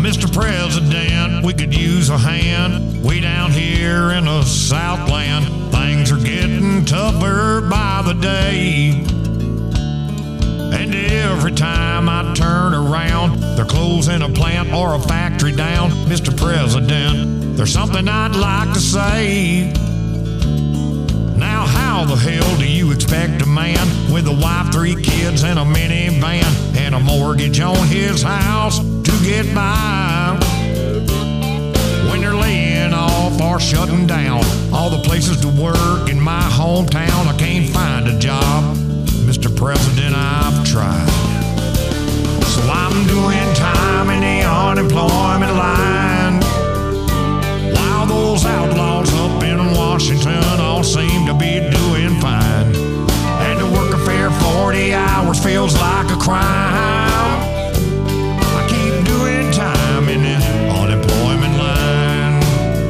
Mr. President, we could use a hand. We down here in the Southland, things are getting tougher by the day. And every time I turn around, they're closing a plant or a factory down. Mr. President, there's something I'd like to say. Now how the hell do you expect a man with a wife, 3 kids, and a minivan, and a mortgage on his house to get by, when they're laying off or shutting down all the places to work in my hometown? I can't find a job, Mr. President, I've tried. So I'm doing time in the unemployment line, while those outlaws up in Washington all seem to be doing fine. And to work a fair 40 hours feels like a crime. I keep doing time in the unemployment line.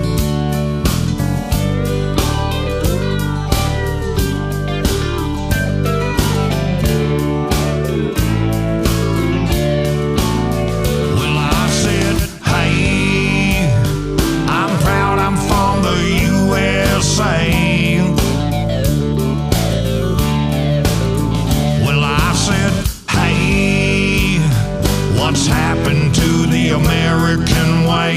Well, I said, hey, I'm proud I'm from the USA. Well, I said, hey, what's happened to the American way?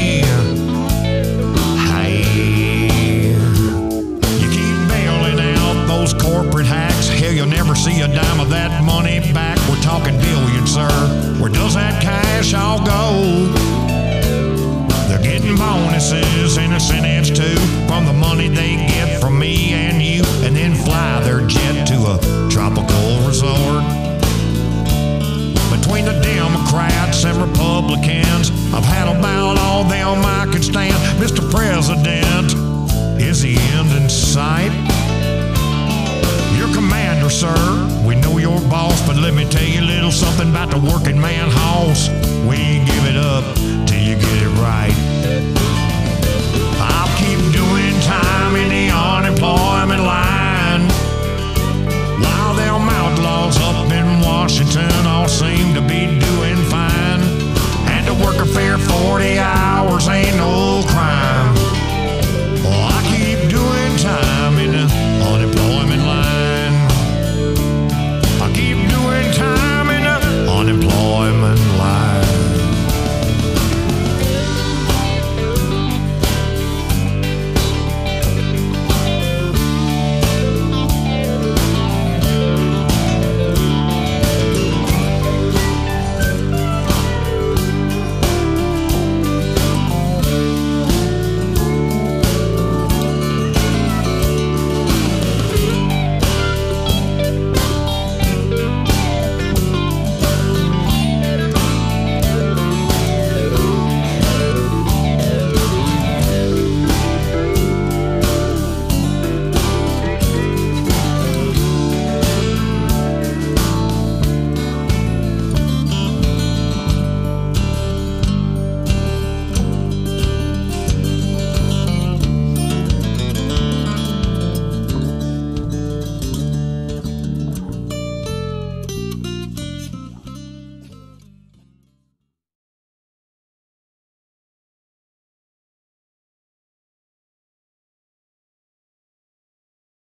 Hey, you keep bailing out those corporate hacks. Hell, you'll never see a dime of that money back. We're talking billions, sir. Where does that cash all go? They're getting bonuses and incentives too from the money they get from me and you, and then fly their jet to a tropical resort. Between the Democrats and Republicans, I've had about all them I can stand. Mr. President, is the end in sight? Your commander, sir, we know your boss, but let me tell you a little something about the working man hoss. We ain't give it up till you get it right.